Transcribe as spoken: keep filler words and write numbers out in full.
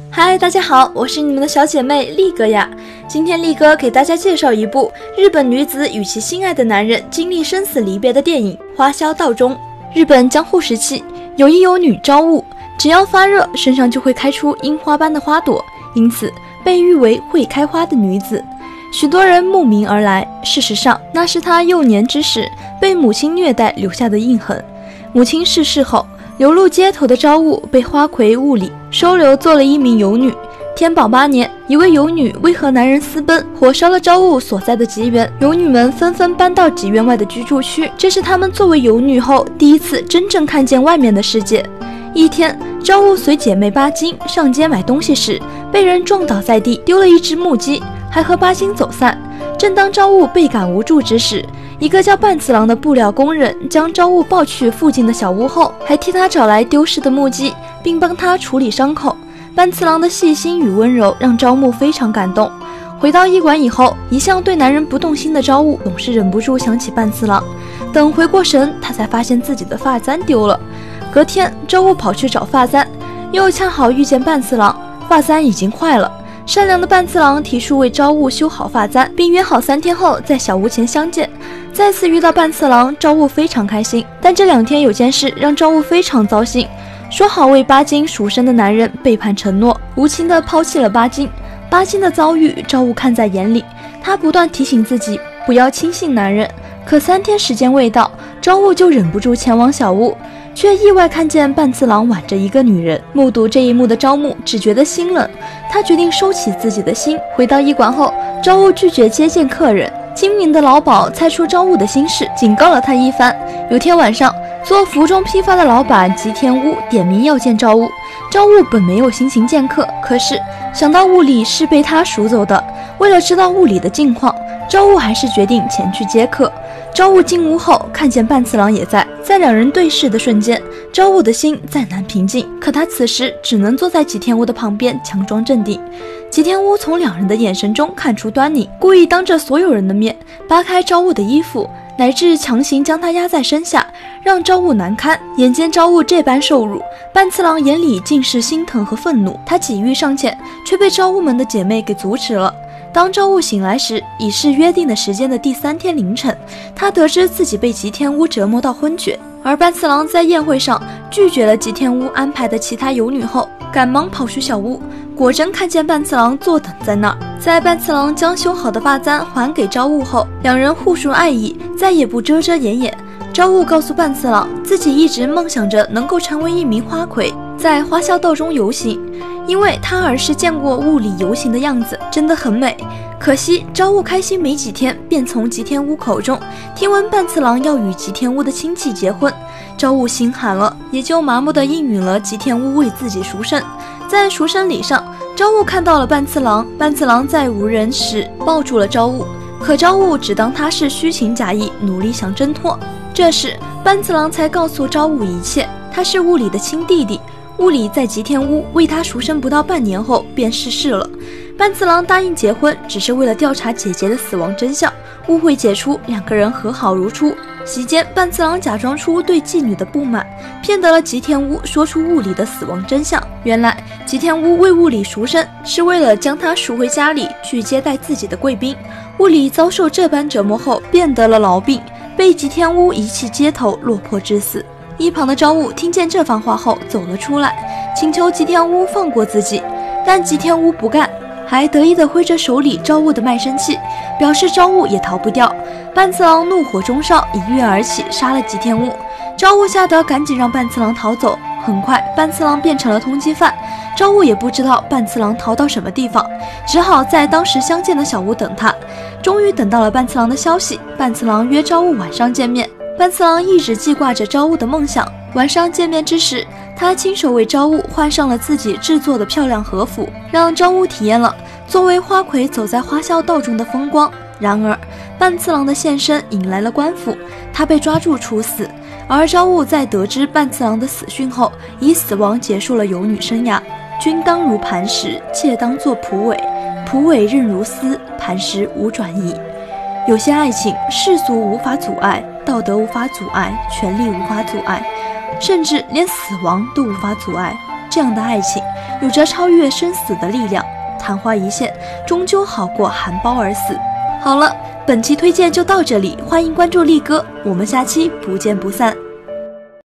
嗨，大家好，我是你们的小姐妹力哥呀。今天力哥给大家介绍一部日本女子与其心爱的男人经历生死离别的电影《花销道中》。日本江户时期，有一有女朝雾，只要发热，身上就会开出樱花般的花朵，因此被誉为会开花的女子。许多人慕名而来，事实上，那是她幼年之时被母亲虐待留下的印痕。母亲逝世后，流露街头的朝雾被花魁雾里收留做了一名游女。天宝八年，一位游女为和男人私奔，火烧了朝雾所在的吉原，游女们纷纷搬到吉原外的居住区，这是她们作为游女后第一次真正看见外面的世界。一天，朝雾随姐妹巴金上街买东西时，被人撞倒在地，丢了一只木屐，还和巴金走散。正当朝雾倍感无助之时，一个叫半次郎的布料工人将朝雾抱去附近的小屋后，还替他找来丢失的木屐，并帮他处理伤口。半次郎的细心与温柔让朝雾非常感动。回到驿馆以后，一向对男人不动心的朝雾总是忍不住想起半次郎。等回过神，他才发现自己的发簪丢了。隔天，朝雾跑去找发簪，又恰好遇见半次郎，发簪已经坏了。善良的半次郎提出为朝雾修好发簪，并约好三天后在小屋前相见。再次遇到半次郎，朝雾非常开心，但这两天有件事让朝雾非常糟心。说好为巴金赎身的男人背叛承诺，无情地抛弃了巴金。巴金的遭遇，朝雾看在眼里，他不断提醒自己不要轻信男人。可三天时间未到，朝雾就忍不住前往小屋，却意外看见半次郎挽着一个女人。目睹这一幕的朝雾只觉得心冷，他决定收起自己的心。回到驿馆后，朝雾拒绝接见客人。精明的老鸨猜出朝雾的心事，警告了他一番。有天晚上，做服装批发的老板吉田屋点名要见朝雾。朝雾本没有心情见客，可是想到雾里是被他赎走的，为了知道雾里的近况，朝雾还是决定前去接客。朝雾进屋后，看见半次郎也在，在两人对视的瞬间，朝雾的心再难平静。可他此时只能坐在吉田屋的旁边，强装镇定。吉田屋从两人的眼神中看出端倪，故意当着所有人的面扒开朝雾的衣服，乃至强行将她压在身下，让朝雾难堪。眼见朝雾这般受辱，半次郎眼里尽是心疼和愤怒，他几欲上前，却被朝雾们的姐妹给阻止了。当朝雾醒来时，已是约定的时间的第三天凌晨，他得知自己被吉田屋折磨到昏厥。而半次郎在宴会上拒绝了吉田屋安排的其他游女后，赶忙跑去小屋，果真看见半次郎坐等在那儿。在半次郎将修好的发簪还给朝雾后，两人互述爱意，再也不遮遮掩掩。朝雾告诉半次郎，自己一直梦想着能够成为一名花魁，在花销道中游行，因为他儿时见过雾里游行的样子，真的很美。可惜朝雾开心没几天，便从吉田屋口中听闻半次郎要与吉田屋的亲戚结婚，朝雾心寒了，也就麻木地应允了吉田屋为自己赎身。在赎身礼上，朝雾看到了半次郎，半次郎在无人时抱住了朝雾，可朝雾只当他是虚情假意，努力想挣脱。这时半次郎才告诉朝雾一切，他是雾里的亲弟弟，雾里在吉田屋为他赎身不到半年后便逝世了。半次郎答应结婚，只是为了调查姐姐的死亡真相，误会解除，两个人和好如初。席间，半次郎假装出对妓女的不满，骗得了吉田屋说出雾里的死亡真相。原来吉田屋为雾里赎身，是为了将他赎回家里去接待自己的贵宾。雾里遭受这般折磨后，便得了痨病，被吉田屋遗弃街头，落魄致死。一旁的朝雾听见这番话后走了出来，请求吉田屋放过自己，但吉田屋不干，还得意地挥着手里朝雾的卖身契，表示朝雾也逃不掉。半次郎怒火中烧，一跃而起，杀了吉田屋。朝雾吓得赶紧让半次郎逃走，很快半次郎变成了通缉犯。朝雾也不知道半次郎逃到什么地方，只好在当时相见的小屋等他。终于等到了半次郎的消息，半次郎约朝雾晚上见面。半次郎一直记挂着朝雾的梦想，晚上见面之时，他亲手为朝雾换上了自己制作的漂亮和服，让朝雾体验了作为花魁走在花销道中的风光。然而半次郎的现身引来了官府，他被抓住处死。而朝雾在得知半次郎的死讯后，以死亡结束了游女生涯。君当如磐石，妾当作蒲苇，蒲苇韧如丝，磐石无转移。有些爱情，世俗无法阻碍，道德无法阻碍，权力无法阻碍，甚至连死亡都无法阻碍。 这样的爱情有着超越生死的力量，昙花一现，终究好过含苞而死。好了，本期推荐就到这里，欢迎关注力哥，我们下期不见不散。